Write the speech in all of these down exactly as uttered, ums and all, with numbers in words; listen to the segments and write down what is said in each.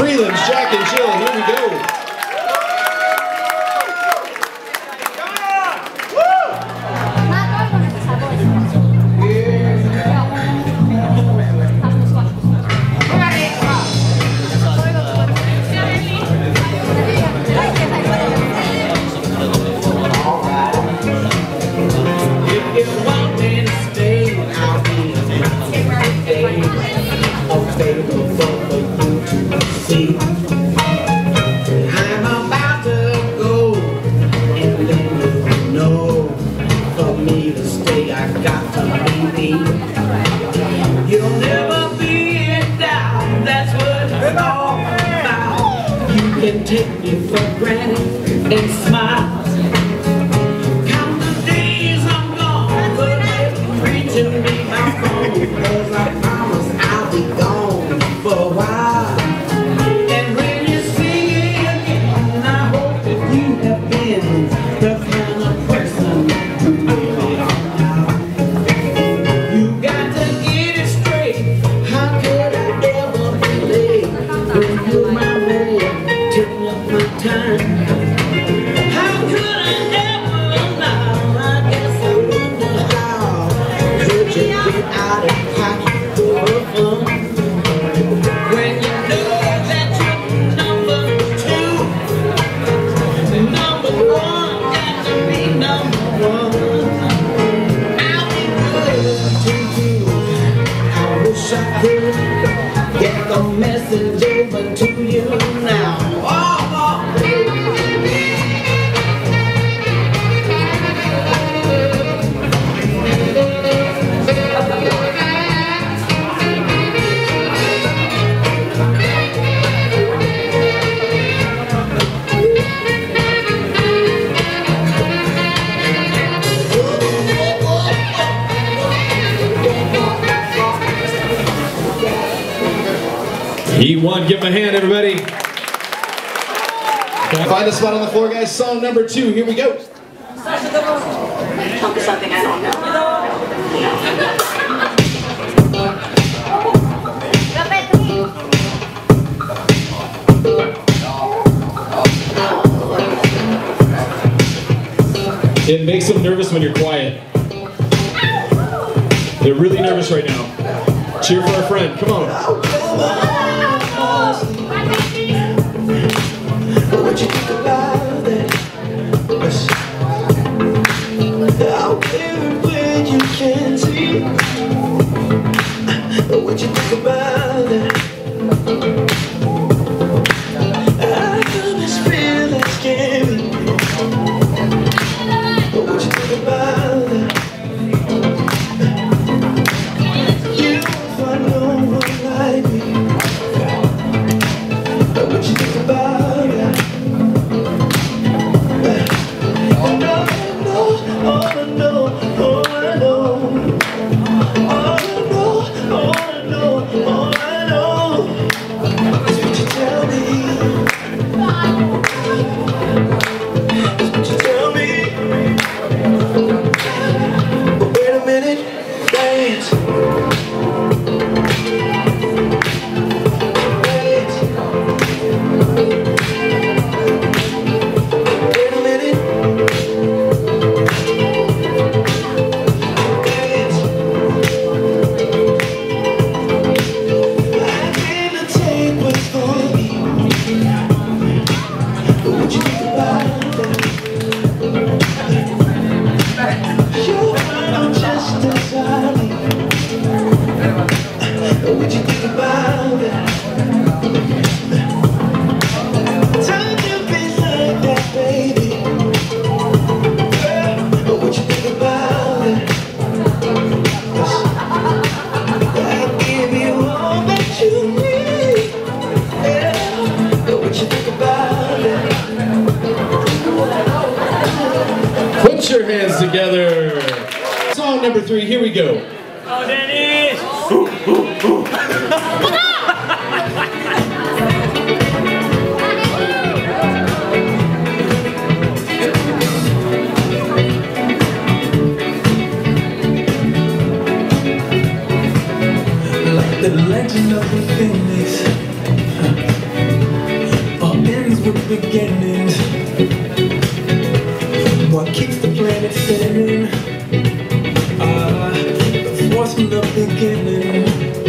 prelims, Jack and Jill, here we go. I'm about to go, and then you know, for me to stay, I got to be me. You'll never be in doubt, that's what it's all about. You can take me for granted and smile. Count the days I'm gone, but they're reaching me my phone, 'cause I promise I'll be gone for a while. Get the message over to you now. Oh, oh. He won. Give him a hand, everybody. Find a spot on the floor, guys. Song number two. Here we go. Talk to something I don't know. It makes them nervous when you're quiet. They're really nervous right now. Cheer for our friend. Come on. What you think about that? Out everywhere you can see. What you think about that? I feel this feeling scary. What you think about that? You won't find no one like me. What you think about that? Put your hands together. Song number three, here we go. Oh, Dennis! Like the legend of the phoenix, the beginning. What keeps the planet spinning? Uh, the force from the beginning.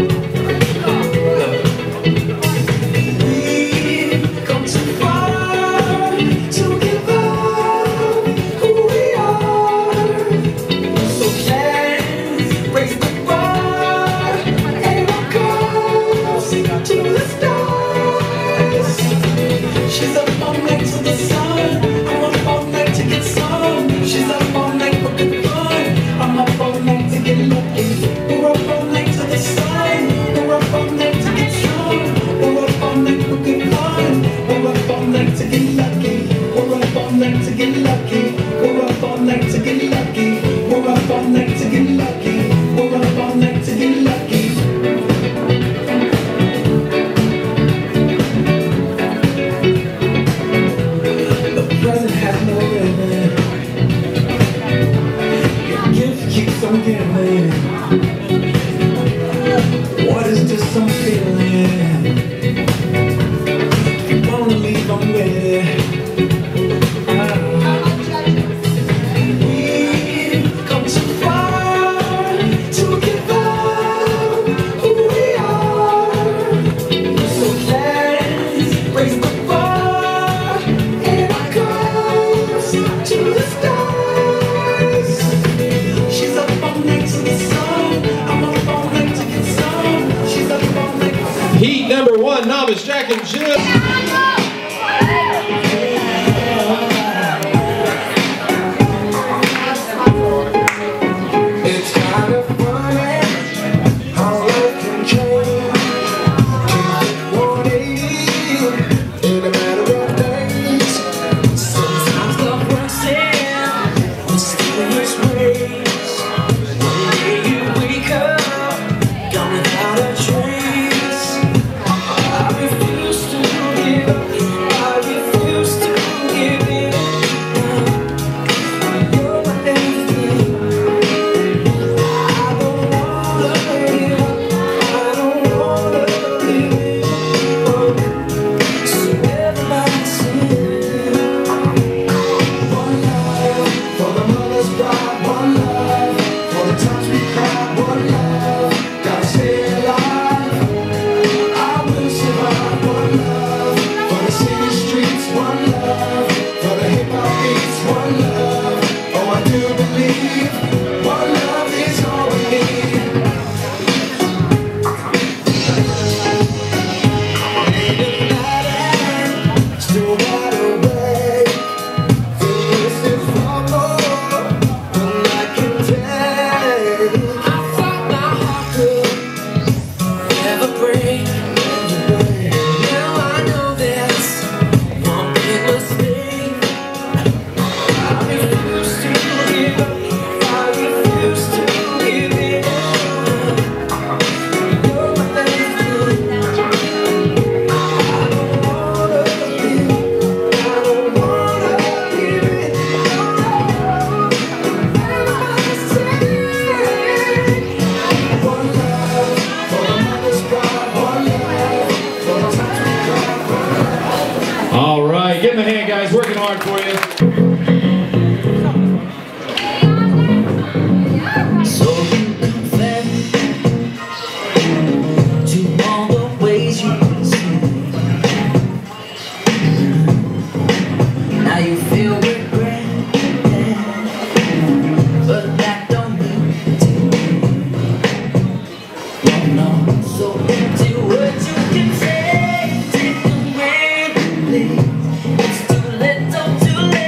We've come too far to give up who we are. So let's raise the bar and walk close to the stars. She's up all night to the sun. I'm up all night to get some. She's up all night for good fun. I'm up all night to get lucky. We're up all night to the sun. We're up all night to get some. We're up all night for good fun. We're up all night to get lucky. We're up all night to get lucky. We're up all night to get lucky. We're up all night to get lucky. We're up all night to get lucky. Present has no limit. Your gift keeps on giving. What is just some feeling? If you wanna leave, I'm with it. We've come too far to give up who we are. So let's raise the bar and I close to the stars. She's up all night to the sun. I'm up all night to get some. She's up all night. Heat number one, Novice Jack and Jill. It's kind of funny how life can change. Can one eighty in a matter of days. Sometimes love works in mysterious ways. One day you wake up, gone without a trace. I refuse to give up. I refuse to give in. You're my everything. I don't wanna give up. I don't wanna give in. So everybody sing. One love for the mother's pride. One love for the times we cried. One love, gotta stay alive. I will survive. One love for the city streets. One love for the hip hop beats. One love, oh I do believe. One love is all we need. Still got away. This is far more than I can take. I thought my heart could never break. Now I know there's one big mistake. I refuse to give up. I refuse to give in. You're my everything. I don't wanna give. I don't wanna give it. Everybody sing. One love for the mother's pride. One love for the times we cried. All right, give him a hand, guys. Working hard for you. So you confess to all the ways you see. Now you feel regret, but that don't mean to. No, no. So empty words you can say, take away the lead. It's too little, too late.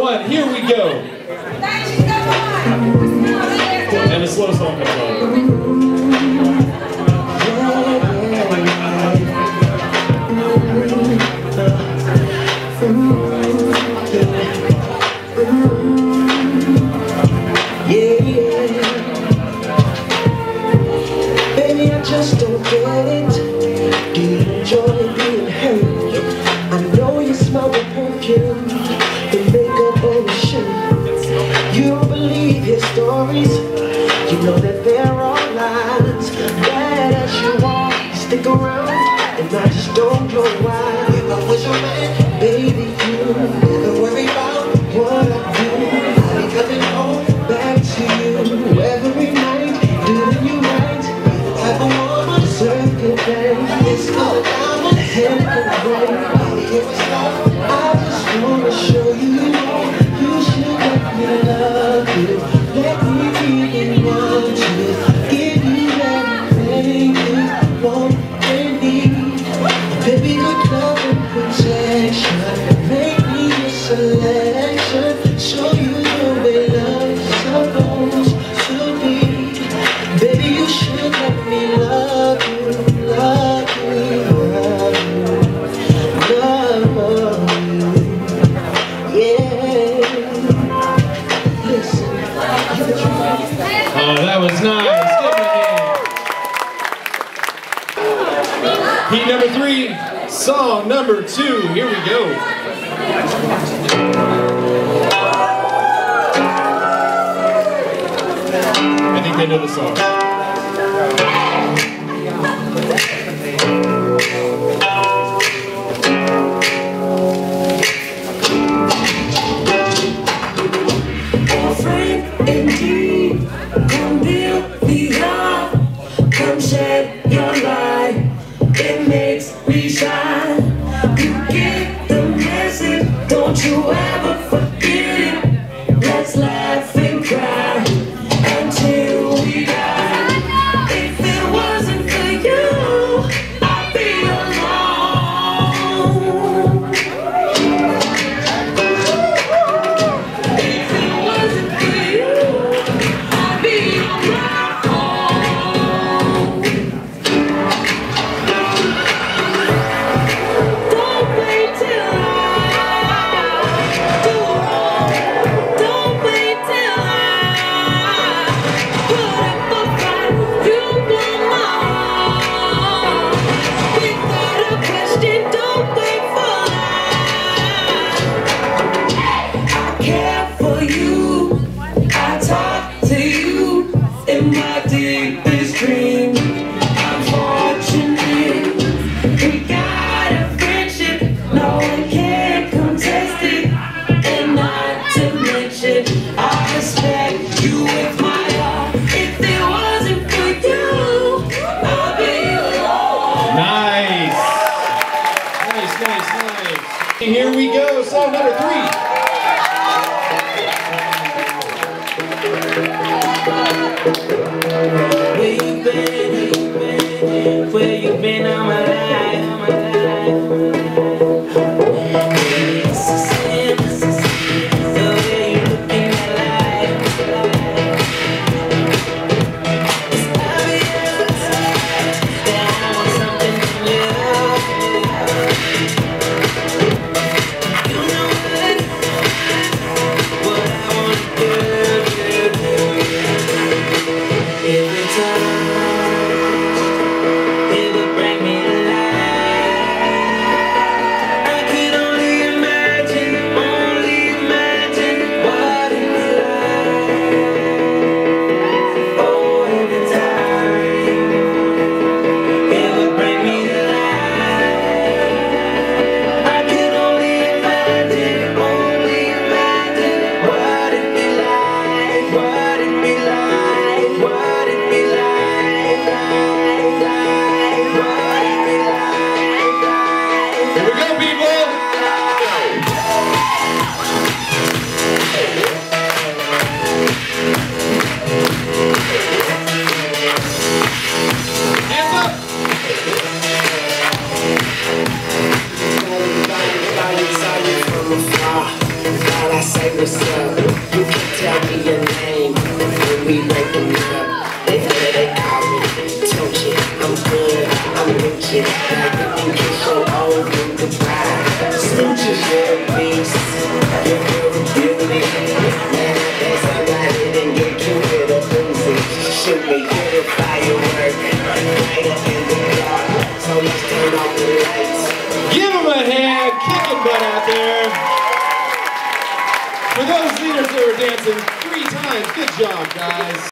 one, here we go. And a slow song comes on. Baby, I just don't get it. Do you enjoy being hurt? I know you smell the perfume, the makeup and the shoe. You don't believe his stories. You know that they're all lies. Bad as you are, stick around, and I just don't know why. If I was your man, baby, you never worry about what I do. I'll be coming home back to you every night, doing you right. The type of woman deserve good thing. It's going down on the head of the rain. Here we start. I just wanna show you, you know, you should let me love you. Let me be the one to give you everything you want and need. Baby, good love and protection. Make me your selection. Show you the way love's supposed to be. Baby, you should let me love you, love you, love you, love you. Yeah. Listen. Oh, that was nice. Give me a hand. Heat number three, song number two. Here we go. I think they know the song. Indeed, come build me up, come shed your light, it makes me shine. You get the message, don't you ever forget it. Let's laugh and cry until we die. If it wasn't for you, I'd be alone. If it wasn't for you, I'd be on my own. Don't wait till I do wrong. Don't wait till I put up a fight. You blow my heart. Without a question, don't wait for that. I care for you. I talk to you in my deepest dream. I'm fortunate. We got a friendship. No one can contest it. And not to mention, I respect you with my heart. If it wasn't for you, I'd be alone. Nice. Nice, nice, nice. Here we go, song number three. Where you been? Where you been all my life? All my life. It's a sin, it's a sin, the way you look in my life. It's obvious that I want something from you. You know what? What I wanna do, do, do. Every time it would bring me bitches. Like you get so old in Dubai. Smooches, you're a beast. You're a beauty. Man, I bet somebody didn't get cute with a Uzi. Shoot me, get a firework. Light up in the dark. So let's turn off the lights. Give him a hand, kicking butt out there. For those leaders that were dancing three times, good job, guys.